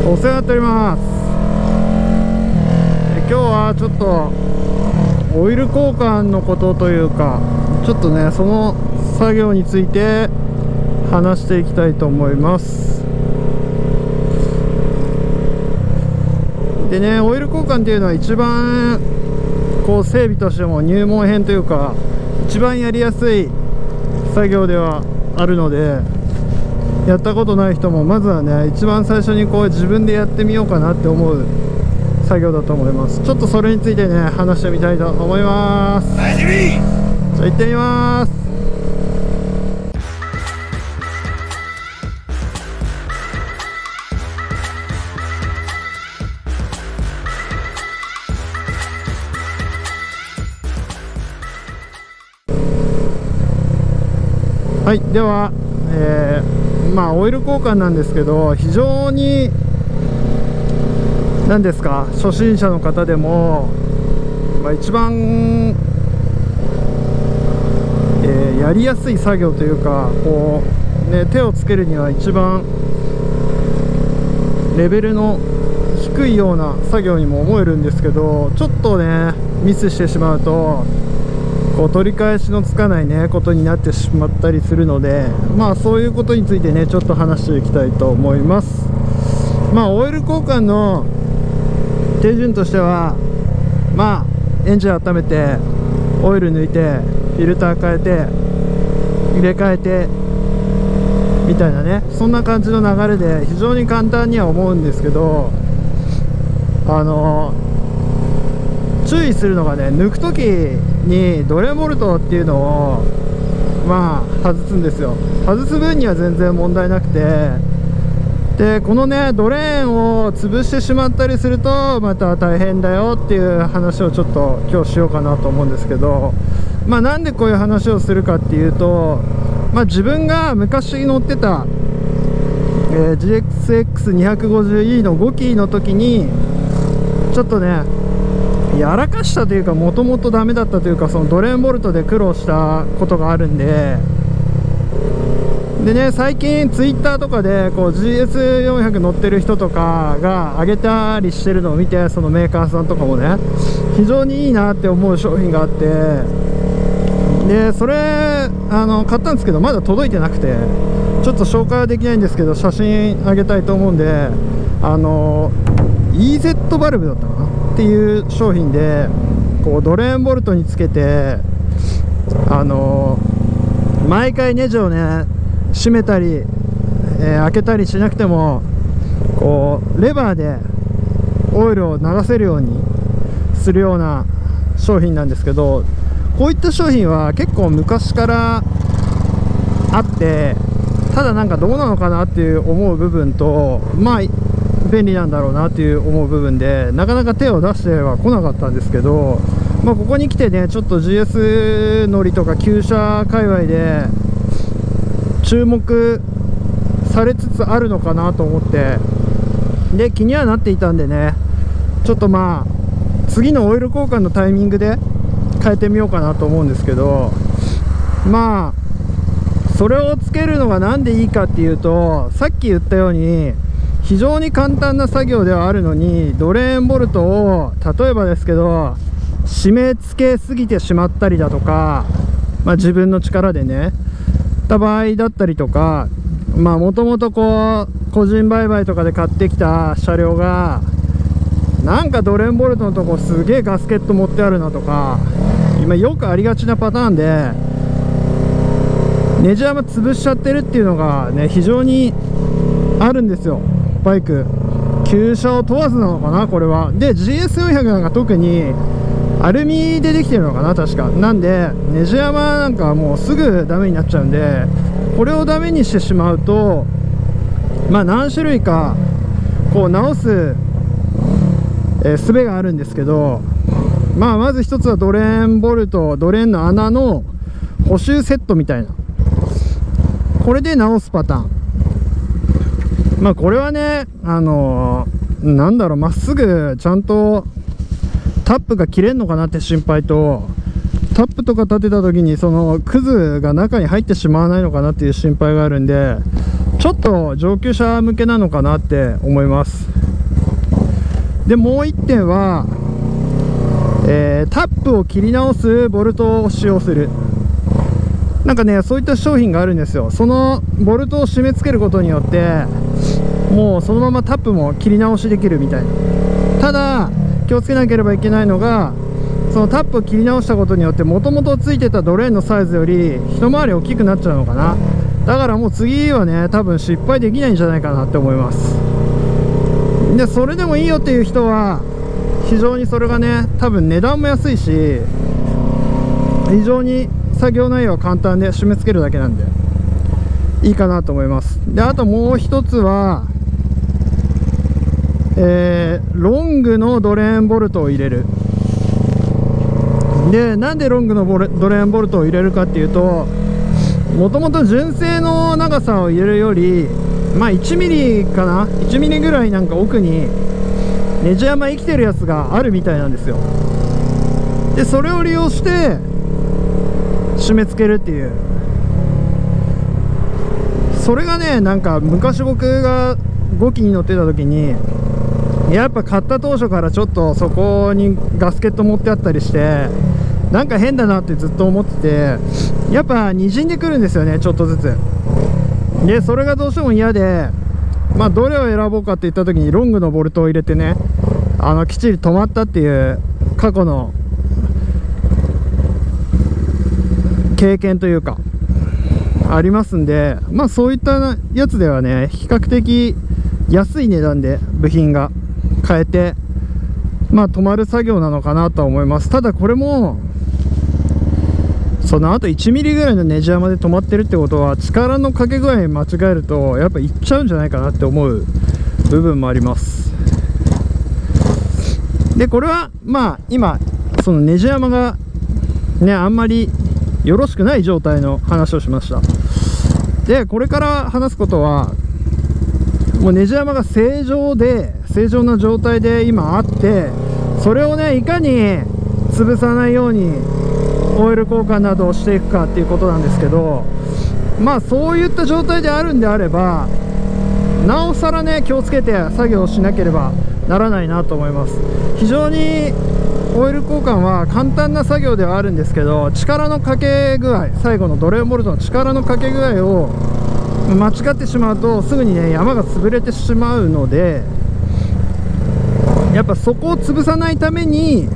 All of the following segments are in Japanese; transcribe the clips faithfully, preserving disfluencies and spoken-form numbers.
お世話になっております。え今日はちょっとオイル交換のことというか、ちょっとねその作業について話していきたいと思います。でね、オイル交換っていうのは一番こう整備としても入門編というか一番やりやすい作業ではあるので、やったことない人もまずはね一番最初にこう自分でやってみようかなって思う作業だと思います。ちょっとそれについてね話してみたいと思います。じゃあ行ってみます。はい、では、えー、まあオイル交換なんですけど、非常に何ですか、初心者の方でも、まあ、一番、えー、やりやすい作業というか、こう、ね、手をつけるには一番レベルの低いような作業にも思えるんですけど、ちょっとねミスしてしまうとこう取り返しのつかないねことになってしまったりするので、まあそういうことについてねちょっと話していきたいと思います。まあオイル交換の手順としては、まあエンジン温めてオイル抜いてフィルター変えて入れ替えてみたいなね、そんな感じの流れで非常に簡単には思うんですけど、あの注意するのがね、抜く時にドレンボルトっていうのをまあ外すんですよ。外す分には全然問題なくて、でこのねドレーンを潰してしまったりするとまた大変だよっていう話をちょっと今日しようかなと思うんですけど、まあなんでこういう話をするかっていうと、まあ自分が昔乗ってた、えー、ジーエックスエックスにひゃくごじゅうイー のごキーの時にちょっとねやらかしたというか、もともとダメだったというか、そのドレーンボルトで苦労したことがあるんで、でね最近ツイッターとかでこう ジーエスよんひゃく 乗ってる人とかが上げたりしてるのを見て、そのメーカーさんとかもね非常にいいなって思う商品があって、でそれあの買ったんですけどまだ届いてなくてちょっと紹介はできないんですけど、写真あげたいと思うんで、あの イーゼット バルブだったかなっていう商品で、こうドレーンボルトにつけて、あのー、毎回ネジをね閉めたり、えー、開けたりしなくてもこうレバーでオイルを流せるようにするような商品なんですけど、こういった商品は結構昔からあって、ただなんかどうなのかなっていう思う部分と、まあ便利なんだろうなっていう思う部分でなかなか手を出しては来なかったんですけど、まあ、ここに来てねちょっと ジーエス 乗りとか旧車界隈で注目されつつあるのかなと思って、で気にはなっていたんでね、ちょっとまあ次のオイル交換のタイミングで変えてみようかなと思うんですけど、まあそれをつけるのが何でいいかっていうと、さっき言ったように非常に簡単な作業ではあるのに、ドレーンボルトを例えばですけど締め付けすぎてしまったりだとか、まあ、自分の力でねた場合だったりとか、まあもともとこう個人売買とかで買ってきた車両がなんかドレーンボルトのとこすげえガスケット持ってあるなとか、今よくありがちなパターンでネジ山潰しちゃってるっていうのがね非常にあるんですよ。バイク旧車を問わずなのかなこれは。で ジーエスよんひゃく なんか特にアルミでできてるのかな確か。なんでネジ山なんかもうすぐダメになっちゃうんで、これをダメにしてしまうとまあ何種類かこう直すえー、術があるんですけど、まあまず一つはドレーンボルトドレーンの穴の補修セットみたいな、これで直すパターン。まあこれはねあのー、なんだろうまっすぐちゃんとタップが切れんのかなって心配と、タップとか立てた時にそのクズが中に入ってしまわないのかなっていう心配があるんで、ちちょっと上級者向けなのかなって思います。でもういってんは、えー、タップを切り直すボルトを使用する。なんかね、そういった商品があるんですよ。そのボルトを締め付けることによってもうそのままタップも切り直しできるみたいな。ただ気をつけなければいけないのが、そのタップを切り直したことによってもともとついてたドレーンのサイズより一回り大きくなっちゃうのかな。だからもう次はね、多分失敗できないんじゃないかなって思います。でそれでもいいよっていう人は非常にそれがね、多分値段も安いし非常に作業内容は簡単で締め付けるだけなんでいいかなと思います。であともう一つは、えー、ロングのドレーンボルトを入れる。でなんでロングのボレドレーンボルトを入れるかっていうと、もともと純正の長さを入れるよりまあいちミリかな、いちミリぐらいなんか奥にネジ山生きてるやつがあるみたいなんですよ。でそれを利用して締め付けるっていう、それがね、なんか昔僕がごきに乗ってた時にやっぱ買った当初からちょっとそこにガスケット持ってあったりしてなんか変だなってずっと思ってて、やっぱにじんでくるんですよね、ちょっとずつ。でそれがどうしても嫌で、まあどれを選ぼうかって言った時にロングのボルトを入れてね、あのきっちり止まったっていう過去の経験というかありますんで、まあそういったやつではね、比較的安い値段で部品が買えて、まあ止まる作業なのかなとは思います。ただこれもそのあといちミリぐらいのネジ山で止まってるってことは、力のかけ具合間違えるとやっぱいっちゃうんじゃないかなって思う部分もあります。でこれはまあ今そのネジ山がねあんまりよろしくない状態の話をしました。でこれから話すことは、もうネジ山が正常で正常な状態で今あって、それをねいかに潰さないようにオイル交換などをしていくかっていうことなんですけど、まあそういった状態であるんであればなおさらね気をつけて作業をしなければならないなと思います。非常にオイル交換は簡単な作業ではあるんですけど、力のかけ具合、最後のドレーンボルトの力のかけ具合を間違ってしまうとすぐにね山が潰れてしまうので、やっぱそこを潰さないために、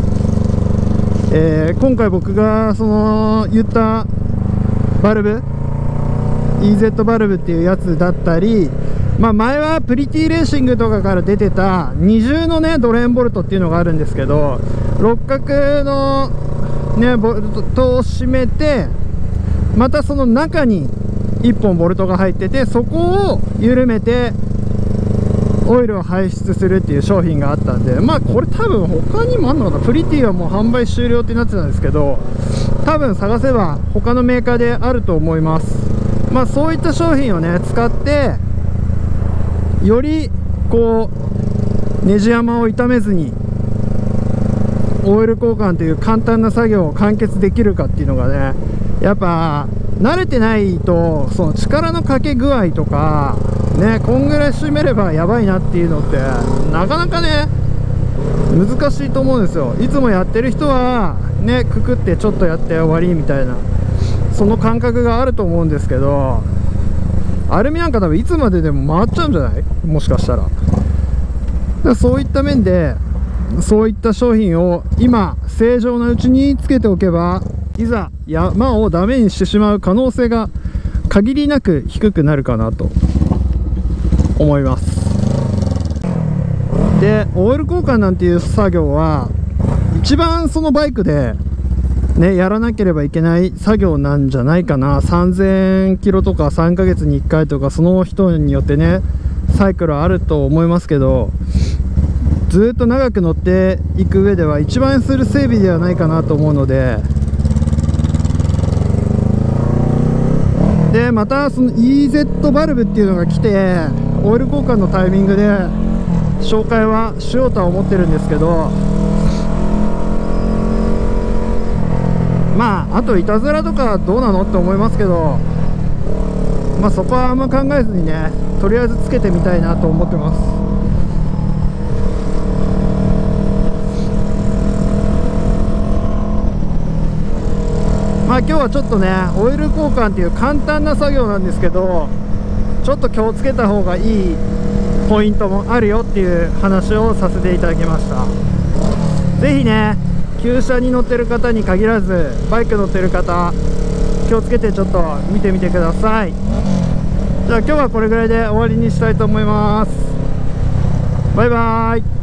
えー、今回僕がその言ったバルブ イーゼット バルブっていうやつだったり、まあ前はプリティレーシングとかから出てた二重のねドレーンボルトっていうのがあるんですけど、六角のねボルトを締めて、またその中にいっぽんボルトが入ってて、そこを緩めてオイルを排出するっていう商品があったんで、まあこれ多分他にもあんのかな。プリティはもう販売終了ってなってたんですけど、多分探せば他のメーカーであると思います。まあそういった商品をね使ってよりこうネジ山を傷めずにオイル交換という簡単な作業を完結できるかっていうのがね、やっぱ慣れてないとその力のかけ具合とかね、こんぐらい締めればやばいなっていうのってなかなかね難しいと思うんですよ。いつもやってる人はねくくってちょっとやって終わりみたいな、その感覚があると思うんですけど、アルミなんか多分いつまででも回っちゃうんじゃない、もしかしたら。だからそういった面でそういった商品を今正常なうちにつけておけば、いざ山をダメにしてしまう可能性が限りなく低くなるかなと思います。でオイル交換なんていう作業は一番そのバイクでねやらなければいけない作業なんじゃないかな。さんぜんキロとかさんかげつにいっかいとか、その人によってねサイクルあると思いますけど、ずっと長く乗っていく上では一番する整備ではないかなと思うので、でまたその イーゼット バルブっていうのが来てオイル交換のタイミングで紹介はしようとは思ってるんですけど、まああといたずらとかどうなのって思いますけど、 まあそこはあんま考えずにね、とりあえずつけてみたいなと思ってます。まあ今日はちょっとねオイル交換っていう簡単な作業なんですけど、ちょっと気をつけた方がいいポイントもあるよっていう話をさせていただきました。是非ね、旧車に乗ってる方に限らずバイク乗ってる方、気をつけてちょっと見てみてください。じゃあ今日はこれぐらいで終わりにしたいと思います。バイバーイ。